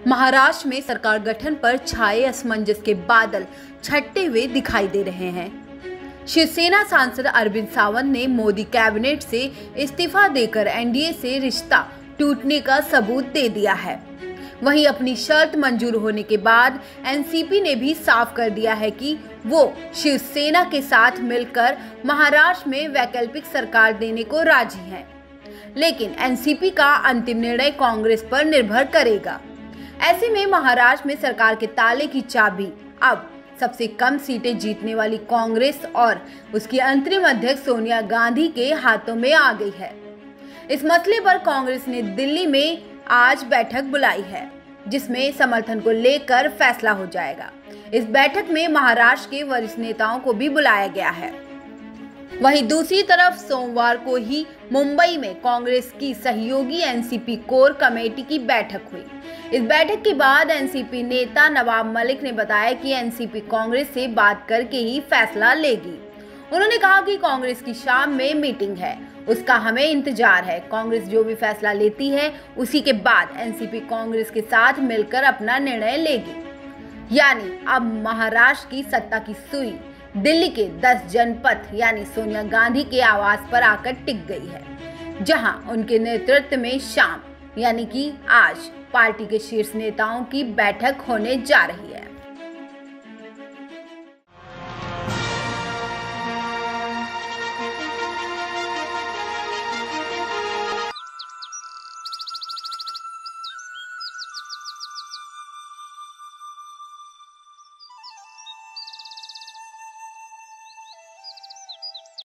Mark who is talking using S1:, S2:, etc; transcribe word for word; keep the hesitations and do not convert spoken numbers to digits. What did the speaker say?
S1: महाराष्ट्र में सरकार गठन पर छाए असमंजस के बादल छटते हुए दिखाई दे रहे हैं। शिवसेना सांसद अरविंद सावंत ने मोदी कैबिनेट से इस्तीफा देकर एनडीए से रिश्ता टूटने का सबूत दे दिया है। वहीं अपनी शर्त मंजूर होने के बाद एनसीपी ने भी साफ कर दिया है कि वो शिवसेना के साथ मिलकर महाराष्ट्र में वैकल्पिक सरकार देने को राजी है, लेकिन एनसीपी का अंतिम निर्णय कांग्रेस पर निर्भर करेगा। ऐसे में महाराष्ट्र में सरकार के ताले की चाबी अब सबसे कम सीटें जीतने वाली कांग्रेस और उसकी अंतरिम अध्यक्ष सोनिया गांधी के हाथों में आ गई है। इस मसले पर कांग्रेस ने दिल्ली में आज बैठक बुलाई है, जिसमें समर्थन को लेकर फैसला हो जाएगा। इस बैठक में महाराष्ट्र के वरिष्ठ नेताओं को भी बुलाया गया है। वहीं दूसरी तरफ सोमवार को ही मुंबई में कांग्रेस की सहयोगी एनसीपी कोर कमेटी की बैठक हुई। इस बैठक के बाद एनसीपी नेता नवाब मलिक ने बताया कि एनसीपी कांग्रेस से बात करके ही फैसला लेगी। उन्होंने कहा कि कांग्रेस की शाम में मीटिंग है, उसका हमें इंतजार है। कांग्रेस जो भी फैसला लेती है उसी के बाद एनसीपी कांग्रेस के साथ मिलकर अपना निर्णय लेगी। यानी अब महाराष्ट्र की सत्ता की सुई दिल्ली के दस जनपद यानी सोनिया गांधी के आवास पर आकर टिक गई है, जहां उनके नेतृत्व में शाम यानी कि आज पार्टी के शीर्ष नेताओं की बैठक होने जा रही है।